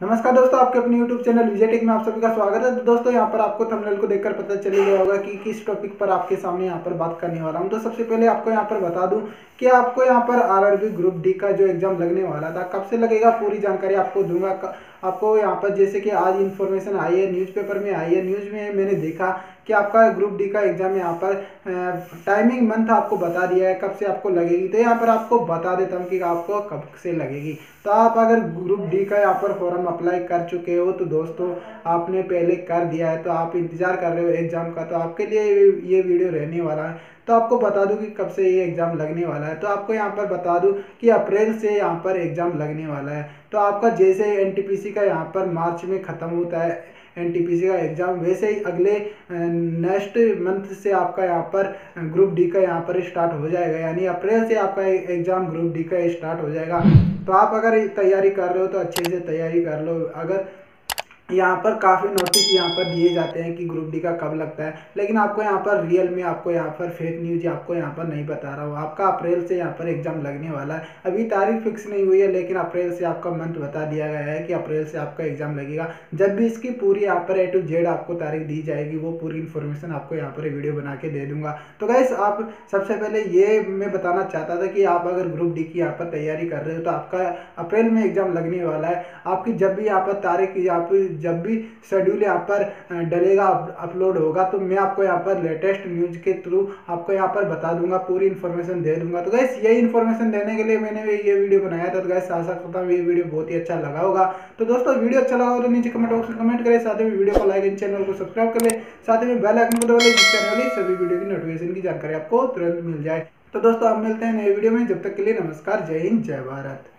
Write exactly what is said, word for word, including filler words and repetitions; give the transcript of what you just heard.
नमस्कार दोस्तों, आपके अपने यूट्यूब चैनल विजय टेक में आप सभी का स्वागत है। तो दोस्तों यहाँ पर आपको थंबनेल को देखकर पता चल ही गया होगा कि किस टॉपिक पर आपके सामने यहाँ पर बात करने वाला हूँ। तो सबसे पहले आपको यहाँ पर बता दूं कि आपको यहाँ पर आरआरबी ग्रुप डी का जो एग्जाम लगने वाला था कब से लगेगा, पूरी जानकारी आपको दूंगा। आपको यहाँ पर जैसे कि आज इन्फॉर्मेशन आई है, न्यूज़पेपर में आई है, न्यूज़ में मैंने देखा कि आपका ग्रुप डी का एग्जाम यहाँ पर टाइमिंग मंथ आपको बता दिया है कब से आपको लगेगी। तो यहाँ पर आपको बता देता हूँ कि आपको कब से लगेगी। तो आप अगर ग्रुप डी का यहाँ पर फॉर्म अप्लाई कर चुके हो तो दोस्तों आपने पहले कर दिया है, तो आप इंतज़ार कर रहे हो एग्ज़ाम का, तो आपके लिए ये वीडियो रहने वाला है। तो आपको बता दूं कि कब से ये एग्ज़ाम लगने वाला है। तो आपको यहाँ पर बता दूं कि अप्रैल से यहाँ पर एग्ज़ाम लगने वाला है। तो आपका जैसे एनटीपीसी का यहाँ पर मार्च में ख़त्म होता है एनटीपीसी का एग्ज़ाम, वैसे ही अगले नेक्स्ट मंथ से आपका यहाँ पर ग्रुप डी का यहाँ पर स्टार्ट हो जाएगा, यानी अप्रैल से आपका एग्ज़ाम ग्रुप डी का स्टार्ट हो जाएगा। तो आप अगर तैयारी कर रहे हो तो अच्छे से तैयारी कर लो। अगर यहाँ पर काफ़ी नोटिस यहाँ पर दिए जाते हैं कि ग्रुप डी का कब लगता है, लेकिन आपको यहाँ पर रियल में आपको यहाँ पर फेक न्यूज आपको यहाँ पर नहीं बता रहा हूँ। आपका अप्रैल से यहाँ पर एग्जाम लगने वाला है। अभी तारीख फिक्स नहीं हुई है, लेकिन अप्रैल से आपका मंथ बता दिया गया है कि अप्रैल से आपका एग्जाम लगेगा। जब भी इसकी पूरी यहाँ पर ए टू जेड आपको तारीख दी जाएगी, वो पूरी इन्फॉर्मेशन आपको यहाँ पर वीडियो बना के दे दूंगा। तो गाइस, आप सबसे पहले ये मैं बताना चाहता था कि आप अगर ग्रुप डी की यहाँ पर तैयारी कर रहे हो तो आपका अप्रैल में एग्जाम लगने वाला है। आपकी जब भी यहाँ पर तारीख यहाँ पर जब भी शेड्यूल यहाँ पर डलेगा, अपलोड होगा, तो मैं आपको यहाँ पर लेटेस्ट न्यूज के थ्रू आपको यहाँ पर बता दूंगा, पूरी इन्फॉर्मेशन दे दूंगा। तो गैस यही इन्फॉर्मेशन देने के लिए मैंने ये वीडियो बनाया था। तो गैस आशा करता हूँ ये वीडियो बहुत ही अच्छा लगा होगा। तो दोस्तों वीडियो अच्छा लगा हो तो नीचे कमेंट बॉक्स में कमेंट करें, साथ ही में वीडियो को लाइक एंड चैनल को सब्सक्राइब कर ले, साथ ही में बेल आइकन को दबा लें जिससे आने वाली सभी वीडियो की नोटिफिकेशन की जानकारी आपको तुरंत मिल जाए। तो दोस्तों अब मिलते हैं नए वीडियो में, जब तक के लिए नमस्कार, जय हिंद, जय भारत।